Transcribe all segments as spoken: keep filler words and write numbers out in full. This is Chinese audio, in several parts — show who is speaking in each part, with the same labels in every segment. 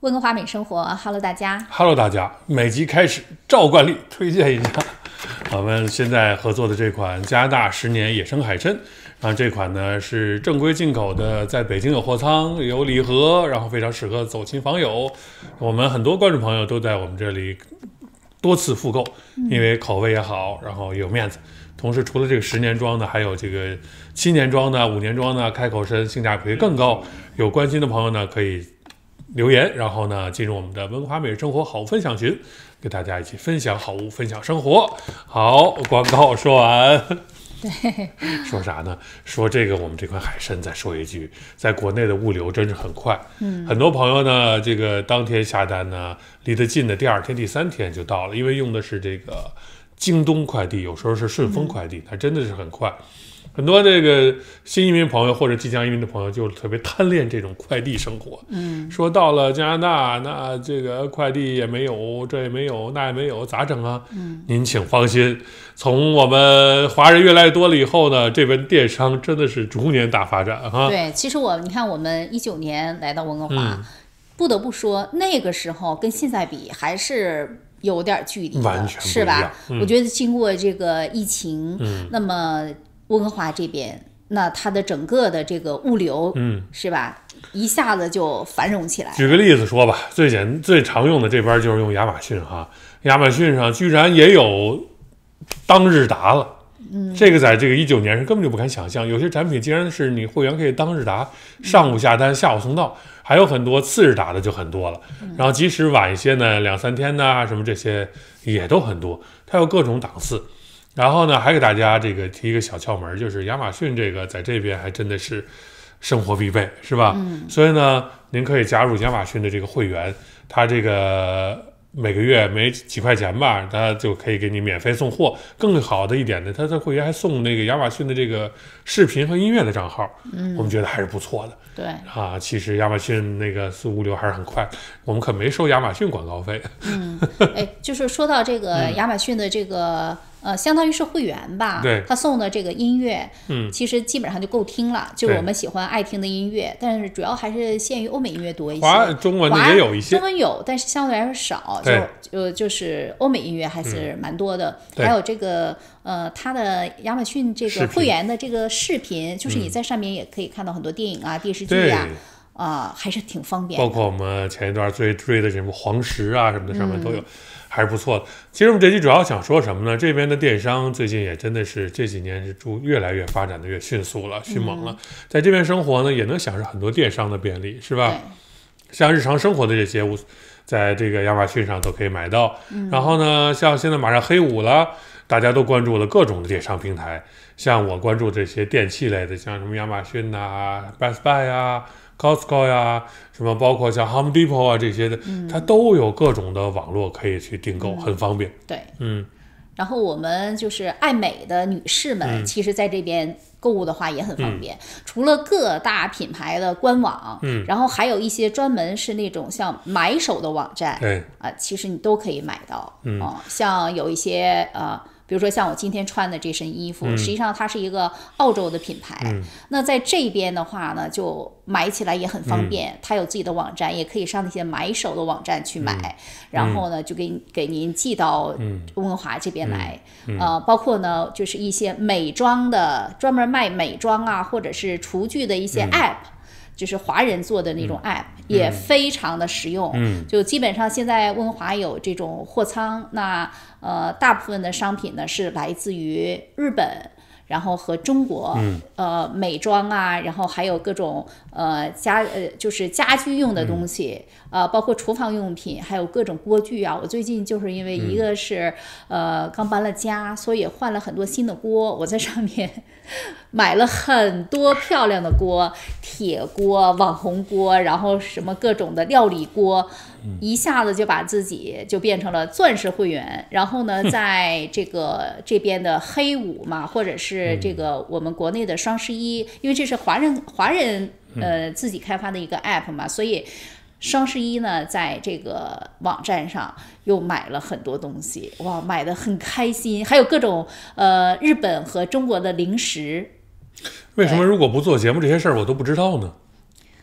Speaker 1: 温哥华美生活 ，Hello 大家
Speaker 2: ，Hello 大家，每集开始照惯例推荐一下我们现在合作的这款加拿大十年野生海参。然后这款呢是正规进口的，在北京有货仓，有礼盒，然后非常适合走亲访友。我们很多观众朋友都在我们这里多次复购，因为口味也好，然后有面子。同时，除了这个十年装的，还有这个七年装的、五年装的，开口深，性价比更高。有关心的朋友呢，可以留言，然后呢进入我们的温哥华美生活好分享群，跟大家一起分享好物，分享生活。好，广告说完。
Speaker 1: 对，
Speaker 2: 说啥呢？说这个我们这款海参，再说一句，在国内的物流真是很快。嗯，很多朋友呢，这个当天下单呢，离得近的第二天、第三天就到了，因为用的是这个京东快递，有时候是顺丰快递，它真的是很快。很多这个新移民朋友或者即将移民的朋友就特别贪恋这种快递生活。嗯，说到了加拿大，那这个快递也没有，这也没有，那也没有，咋整啊？嗯，您请放心，从我们华人越来越多了以后呢，这边电商真的是逐年大发展哈。
Speaker 1: 对，其实我你看，我们一九年来到温哥华，嗯、不得不说那个时候跟现在比还是有点距离的，
Speaker 2: 完全不一样
Speaker 1: 是吧？
Speaker 2: 嗯、
Speaker 1: 我觉得经过这个疫情，嗯、那么。温哥华这边，那它的整个的这个物流，嗯，是吧，一下子就繁荣起来。
Speaker 2: 举个例子说吧，最简最常用的这边就是用亚马逊哈，亚马逊上居然也有当日达了，嗯，这个在这个一九年是根本就不敢想象，有些产品竟然是你会员可以当日达，上午下单，下午送到，还有很多次日达的就很多了，然后即使晚一些呢，两三天呐，什么这些也都很多，它有各种档次。然后呢，还给大家这个提一个小窍门，就是亚马逊这个在这边还真的是生活必备，是吧？嗯。所以呢，您可以加入亚马逊的这个会员，它这个每个月没几块钱吧，它就可以给你免费送货。更好的一点呢，它的会员还送那个亚马逊的这个视频和音乐的账号，嗯，我们觉得还是不错的。
Speaker 1: 对
Speaker 2: 啊，其实亚马逊那个物流还是很快，我们可没收亚马逊广告费。
Speaker 1: 嗯，哎，就是说到这个亚马逊的这个。嗯呃，相当于是会员吧，
Speaker 2: 对，
Speaker 1: 他送的这个音乐，嗯，其实基本上就够听了，就是我们喜欢爱听的音乐，但是主要还是限于欧美音乐多一些，
Speaker 2: 华中文的也有一些，
Speaker 1: 中文有，但是相对来说少，就就就是欧美音乐还是蛮多的，嗯、还有这个呃，它的亚马逊这个会员的这个视频，就是你在上面也可以看到很多电影啊、嗯、电视剧啊。啊、呃，还是挺方便的。
Speaker 2: 包括我们前一段追追的什么黄石啊什么的，上面都有，嗯、还是不错的。其实我们这期主要想说什么呢？这边的电商最近也真的是这几年是逐越来越发展的越迅速了、迅猛了。嗯、在这边生活呢，也能享受很多电商的便利，是吧？像日常生活的这些物，在这个亚马逊上都可以买到。嗯、然后呢，像现在马上黑五了，大家都关注了各种的电商平台。像我关注这些电器类的，像什么亚马逊呐、啊、Best Buy 啊。Costco 呀，什么包括像 Home Depot 啊这些的，嗯、它都有各种的网络可以去订购，嗯、很方便。
Speaker 1: 对，
Speaker 2: 嗯。
Speaker 1: 然后我们就是爱美的女士们，嗯、其实在这边购物的话也很方便。嗯、除了各大品牌的官网，嗯，然后还有一些专门是那种像买手的网站，
Speaker 2: 对
Speaker 1: 啊、呃，其实你都可以买到。嗯、呃，像有一些呃。比如说像我今天穿的这身衣服，嗯、实际上它是一个澳洲的品牌。嗯、那在这边的话呢，就买起来也很方便。嗯、它有自己的网站，也可以上那些买手的网站去买，嗯、然后呢就给给您寄到温哥华这边来。嗯嗯、呃，包括呢就是一些美妆的，专门卖美妆啊，或者是厨具的一些 app。嗯就是华人做的那种 app、嗯、也非常的实用，嗯，就基本上现在温华有这种货仓，那呃大部分的商品呢是来自于日本，然后和中国，嗯、呃美妆啊，然后还有各种呃家呃就是家居用的东西，嗯、呃包括厨房用品，还有各种锅具啊。我最近就是因为一个是、嗯、呃刚搬了家，所以换了很多新的锅，我在上面买了很多漂亮的锅，铁锅、网红锅，然后什么各种的料理锅，一下子就把自己就变成了钻石会员。然后呢，在这个这边的黑五嘛，或者是这个我们国内的双十一，因为这是华人华人呃自己开发的一个 app 嘛，所以双十一呢，在这个网站上又买了很多东西，哇，买的很开心，还有各种呃日本和中国的零食。
Speaker 2: 为什么如果不做节目这些事儿我都不知道呢？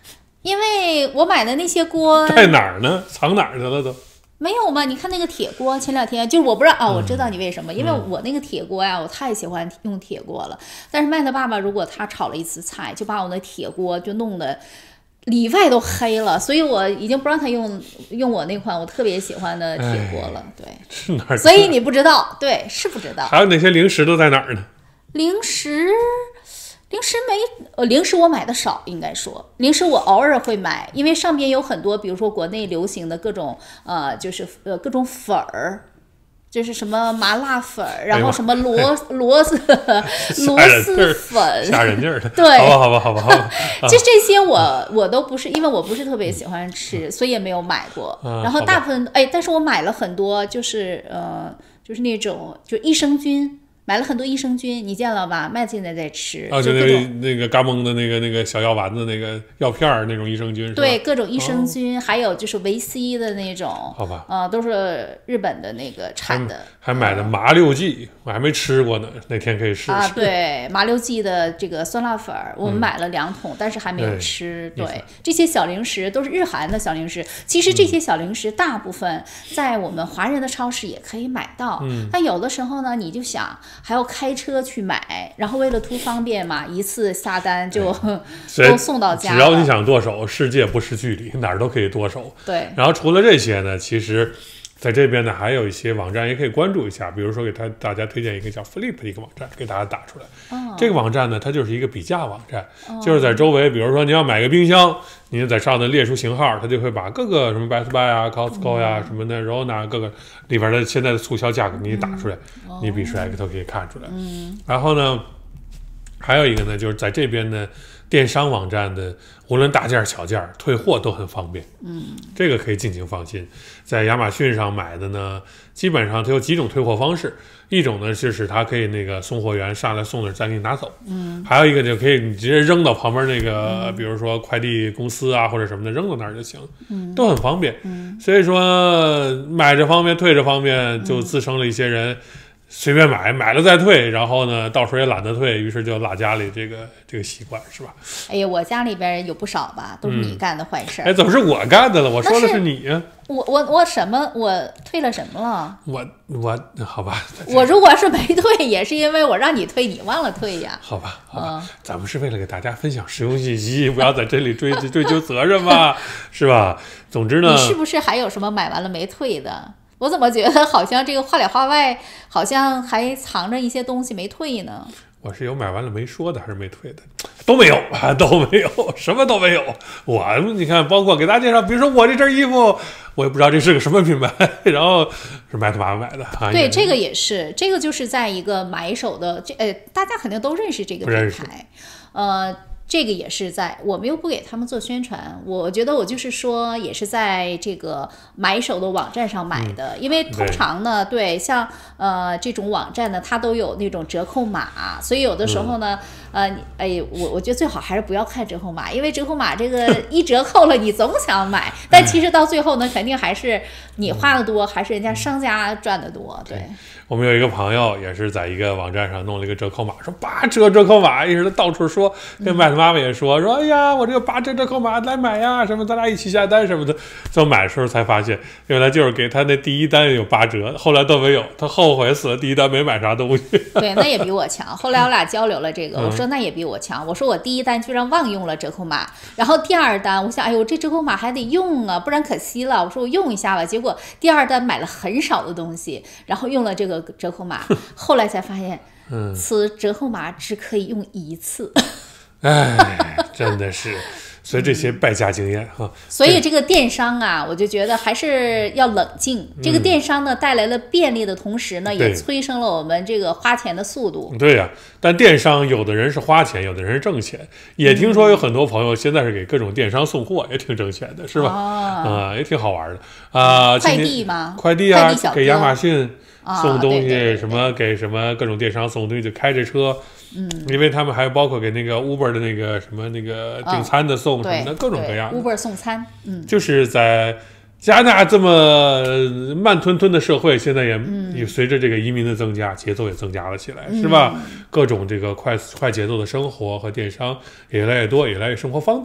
Speaker 1: 因为我买的那些锅
Speaker 2: 在哪儿呢？藏哪儿去了都？
Speaker 1: 没有嘛？你看那个铁锅，前两天就是我不知道啊、哦，我知道你为什么，因为我那个铁锅呀，我太喜欢用铁锅了。但是麦特爸爸如果他炒了一次菜，就把我那铁锅就弄得里外都黑了，所以我已经不让他用用我那款我特别喜欢的铁锅了。对，
Speaker 2: 是哪儿？
Speaker 1: 所以你不知道，对，是不知道。
Speaker 2: 还有哪些零食都在哪儿呢？
Speaker 1: 零食。零食没，呃，零食我买的少，应该说，零食我偶尔会买，因为上边有很多，比如说国内流行的各种，呃，就是呃各种粉儿，就是什么麻辣粉，然后什么螺螺丝螺蛳粉，
Speaker 2: 吓人劲儿的。
Speaker 1: 对，
Speaker 2: 好吧，好吧，好吧，好吧。
Speaker 1: 这这些我我都不是，因为我不是特别喜欢吃，所以也没有买过。然后大部分，哎，但是我买了很多，就是呃，就是那种就益生菌。买了很多益生菌，你见了吧？麦子现在在吃，
Speaker 2: 哦，就那个那个嘎嘣的那个那个小药丸子，那个药片儿那种益生菌，是吧？
Speaker 1: 对，各种益生菌，哦、还有就是维 C 的那种，
Speaker 2: 好吧，
Speaker 1: 呃，都是日本的那个产的。
Speaker 2: 还, 还买的麻六记，我还没吃过呢，哪天可以试试。
Speaker 1: 啊，对，麻六记的这个酸辣粉，我们买了两桶，嗯、但是还没有吃。对, 对，这些小零食都是日韩的小零食，其实这些小零食大部分在我们华人的超市也可以买到。嗯，但有的时候呢，你就想。还要开车去买，然后为了图方便嘛，一次下单就都送到家了。
Speaker 2: 只要你想剁手，世界不是距离，哪儿都可以剁手。
Speaker 1: 对。
Speaker 2: 然后除了这些呢，其实在这边呢还有一些网站也可以关注一下，比如说给他大家推荐一个叫 Flip 的一个网站，给大家打出来。哦、这个网站呢，它就是一个比价网站，哦、就是在周围，比如说你要买个冰箱。你在上头列出型号，它就会把各个什么 Best Buy 啊、Costco 呀、啊、什么的 Rona 各个里边的现在的促销价格给你打出来，嗯、你比出来都可以看出来。嗯，然后呢，还有一个呢，就是在这边的电商网站的，无论大件小件退货都很方便。嗯，这个可以尽情放心。在亚马逊上买的呢，基本上它有几种退货方式。一种呢，就是它可以那个送货员上来送那儿，再给你拿走。嗯，还有一个就可以你直接扔到旁边那个，嗯、比如说快递公司啊或者什么的，扔到那儿就行，嗯，都很方便。嗯，所以说买这方面退这方面，就滋生了一些人随便买，买了再退，然后呢，到时候也懒得退，于是就落家里这个这个习惯，是吧？
Speaker 1: 哎呀，我家里边有不少吧，都是你干的坏事。
Speaker 2: 嗯、哎，怎么是我干的了？我说的是你呀。
Speaker 1: 我我我什么？我退了什么了？
Speaker 2: 我我好吧，
Speaker 1: 我如果是没退，也是因为我让你退，你忘了退呀。
Speaker 2: 好吧，好吧，嗯、咱们是为了给大家分享实用信息，不要在这里追追究责任嘛，是吧？总之呢，
Speaker 1: 你是不是还有什么买完了没退的？我怎么觉得好像这个话里话外，好像还藏着一些东西没退呢？
Speaker 2: 我是有买完了没说的，还是没退的？都没有啊，都没有，什么都没有。我你看，包括给大家介绍，比如说我这身衣服，我也不知道这是个什么品牌，然后是麦特爸爸买的啊。
Speaker 1: 对，这个也是，这个就是在一个买手的这呃，大家肯定都认识这个品牌，呃。这个也是在，我们又不给他们做宣传，我觉得我就是说，也是在这个买手的网站上买的，嗯、因为通常呢，对, 对像呃这种网站呢，它都有那种折扣码，所以有的时候呢，嗯、呃，哎，我我觉得最好还是不要看折扣码，因为折扣码这个一折扣了，你总想买，但其实到最后呢，肯定还是你花的多，还是人家商家赚的多，对。对
Speaker 2: 我们有一个朋友也是在一个网站上弄了一个折扣码，说八折折扣码，一直到处说，跟麦特妈妈也说，说哎呀，我这个八折折扣码来买呀，什么咱俩一起下单什么的。最后买的时候才发现，原来就是给他那第一单有八折，后来都没有，他后悔死了，第一单没买啥东西。
Speaker 1: 对，那也比我强。后来我俩交流了这个，我说那也比我强，我说我第一单居然忘用了折扣码，然后第二单我想，哎呦，这折扣码还得用啊，不然可惜了。我说我用一下吧，结果第二单买了很少的东西，然后用了这个折扣码，后来才发现，嗯，此折扣码只可以用一次。
Speaker 2: 哎，真的是，所以这些败家经验哈。
Speaker 1: 所以这个电商啊，我就觉得还是要冷静。这个电商呢，带来了便利的同时呢，也催生了我们这个花钱的速度。
Speaker 2: 对呀、啊，但电商有的人是花钱，有的人是挣钱。也听说有很多朋友现在是给各种电商送货，也挺挣钱的，是吧？啊、呃，也挺好玩的啊、呃。
Speaker 1: 快递吗？
Speaker 2: 快递啊，
Speaker 1: 快递
Speaker 2: 给亚马逊。送东西、
Speaker 1: 啊、对对对对
Speaker 2: 什么给什么各种电商送东西就开着车，嗯，因为他们还包括给那个 Uber 的那个什么那个订餐的送什么的、
Speaker 1: 嗯、
Speaker 2: 各种各样的
Speaker 1: Uber 送餐，嗯，
Speaker 2: 就是在加拿大这么慢吞吞的社会，现在也、嗯、也随着这个移民的增加，节奏也增加了起来，是吧？嗯、各种这个快快节奏的生活和电商也越来越多，也越来越生活方便。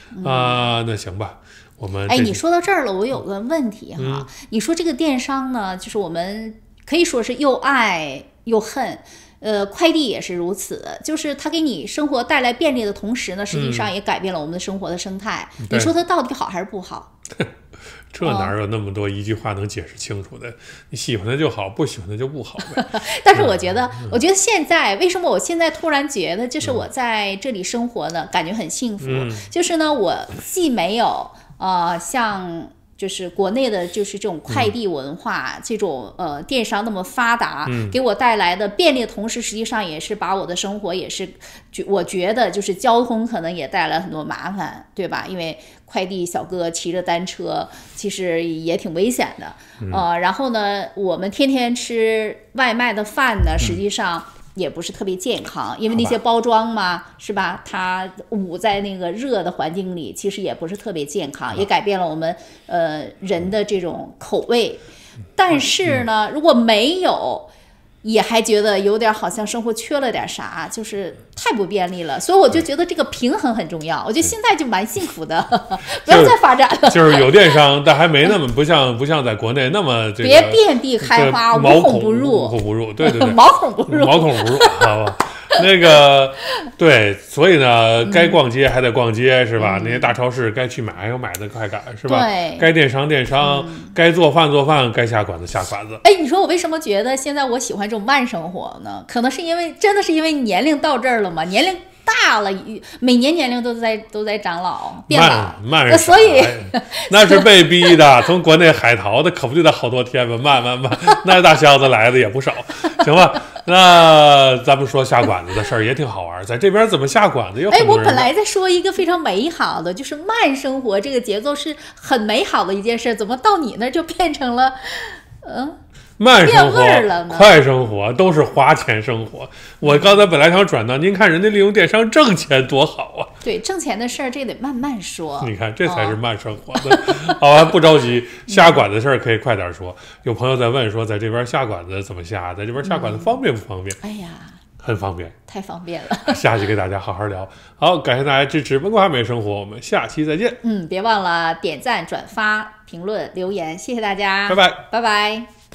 Speaker 2: 啊、呃，那行吧。我们
Speaker 1: 哎，你说到这儿了，我有个问题哈。
Speaker 2: 嗯、
Speaker 1: 你说这个电商呢，就是我们可以说是又爱又恨，呃，快递也是如此，就是它给你生活带来便利的同时呢，实际上也改变了我们的生活的生态。嗯、你说它到底好还是不好？
Speaker 2: 这哪有那么多一句话能解释清楚的？你喜欢的就好，不喜欢的就不好呗。
Speaker 1: 但是我觉得，嗯、我觉得现在为什么我现在突然觉得，就是我在这里生活呢，嗯、感觉很幸福。嗯、就是呢，我既没有呃像就是国内的，就是这种快递文化，嗯、这种呃电商那么发达，嗯、给我带来的便利的同时，实际上也是把我的生活也是，我觉得就是交通可能也带来很多麻烦，对吧？因为快递小哥骑着单车，其实也挺危险的。嗯、呃，然后呢，我们天天吃外卖的饭呢，实际上也不是特别健康，因为那些包装嘛，是吧？它捂在那个热的环境里，其实也不是特别健康，也改变了我们呃人的这种口味。但是呢，如果没有，也还觉得有点好像生活缺了点啥，就是太不便利了。所以我就觉得这个平衡很重要。我觉得现在就蛮幸福的，不要再发展了。
Speaker 2: 就是有电商，但还没那么不像不像在国内那么这个
Speaker 1: 别遍地开花，无孔不入，
Speaker 2: 无孔不入。对对对，
Speaker 1: 毛孔不入，
Speaker 2: 毛孔不入，好吧。那个对，所以呢，该逛街还得逛街，是吧？嗯、那些大超市该去买还有买的快感，是吧？
Speaker 1: 对，
Speaker 2: 该电商电商，嗯、该做饭做饭，该下馆子下馆子。
Speaker 1: 哎，你说我为什么觉得现在我喜欢这种慢生活呢？可能是因为真的是因为年龄到这儿了嘛，年龄大了，每年年龄都在都在长老变老，
Speaker 2: 慢慢
Speaker 1: 所以
Speaker 2: 那是被逼的。从国内海淘的可不就得好多天吗？慢慢慢，那大箱子来的也不少，行吧？那咱们说下馆子的事儿也挺好玩，在这边怎么下馆子有很多人。
Speaker 1: 哎，我本来在说一个非常美好的，就是慢生活这个节奏是很美好的一件事，怎么到你那就变成了，嗯？
Speaker 2: 慢生活、快生活都是花钱生活。我刚才本来想转到，您看人家利用电商挣钱多好啊！
Speaker 1: 对，挣钱的事儿这得慢慢说。
Speaker 2: 你看，这才是慢生活的。哦、好吧，不着急，下馆子的事儿可以快点说。有朋友在问说，在这边下馆子怎么下？在这边下馆子方便不方便？
Speaker 1: 嗯、哎呀，
Speaker 2: 很方便，
Speaker 1: 太方便了。
Speaker 2: 下期给大家好好聊。好，感谢大家支持文化美生活，我们下期再见。
Speaker 1: 嗯，别忘了点赞、转发、评论、留言，谢谢大家，
Speaker 2: 拜拜，
Speaker 1: 拜拜。